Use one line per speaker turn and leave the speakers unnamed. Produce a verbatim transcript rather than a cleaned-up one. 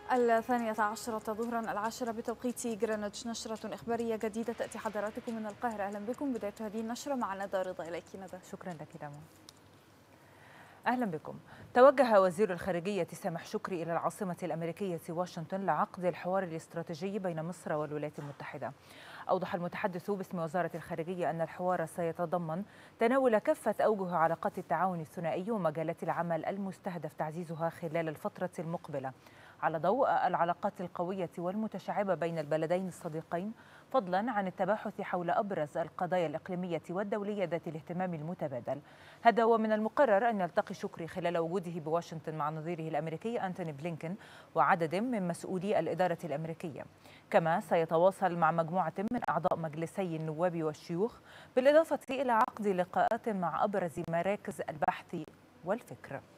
الثانية عشرة ظهرا العاشرة بتوقيت جرينتش، نشرة إخبارية جديدة تأتي حضراتكم من القاهرة. أهلا بكم. بداية هذه النشرة مع ندى رضا. إليك ندى.
شكرا لك داما. أهلا بكم. توجه وزير الخارجية سامح شكري إلى العاصمة الأمريكية واشنطن لعقد الحوار الاستراتيجي بين مصر والولايات المتحدة. أوضح المتحدث باسم وزارة الخارجية أن الحوار سيتضمن تناول كافة أوجه علاقات التعاون الثنائي ومجالات العمل المستهدف تعزيزها خلال الفترة المقبلة، على ضوء العلاقات القوية والمتشعبة بين البلدين الصديقين، فضلا عن التباحث حول أبرز القضايا الإقليمية والدولية ذات الاهتمام المتبادل. هذا ومن المقرر أن يلتقي شكري خلال وجوده بواشنطن مع نظيره الأمريكي أنتوني بلينكن وعدد من مسؤولي الإدارة الأمريكية. كما سيتواصل مع مجموعة من أعضاء مجلسي النواب والشيوخ، بالإضافة إلى عقد لقاءات مع أبرز مراكز البحث والفكر.